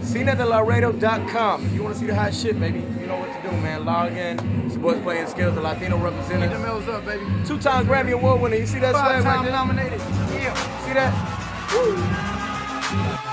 CineDeLaredo.com. If you want to see the hot shit, baby, you know what to do, man. Log in. It's the boys playing skills, the Latino representative. Get the mills up, baby. 2-time Grammy Award winner. You see that swag right there? Nominated. Yeah. See that? Woo.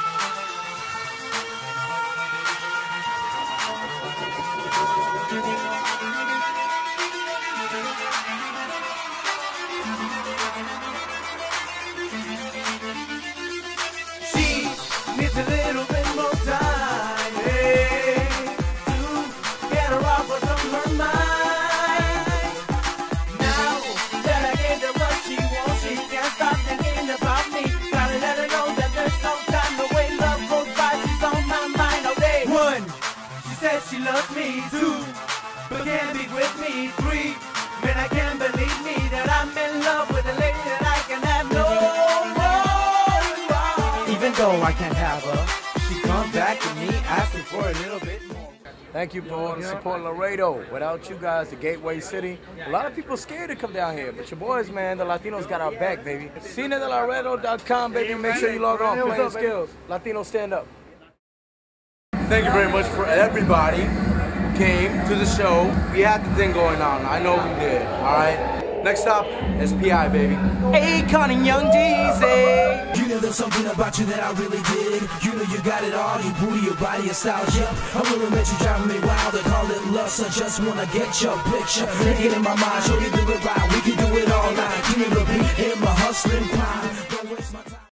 Needs a little bit more time, hey, to get her off what's on her mind. Now that I gave her what she wants, she can't stop thinking about me. Gotta let her know that there's no time. The way love goes by, she's on my mind all day. 1, she said she loves me. 2, but can't be with me. 3, man, I can't believe me that I'm in love with a lady that I can have no more. Even though I can't have her, she comes back to me asking for a little bit more. Thank you for the support, Laredo. Without you guys, the gateway city, a lot of people scared to come down here. But your boys, man, the Latinos got our back, baby. CineDeLaredo.com, baby. Make sure you log on, playing skills. Latino stand up. Thank you very much for everybody who came to the show. We had the thing going on. I know we did. All right. Next up is P.I., baby. Akon and Young Jeezy. You know there's something about you that I really dig. You know you got it all, your booty, your body, your style, yeah. I will admit you driving me wild, they call it lust. I just wanna get your picture, get in my mind, show you do it right. We can do it all night. Give me the beat in my hustling prime.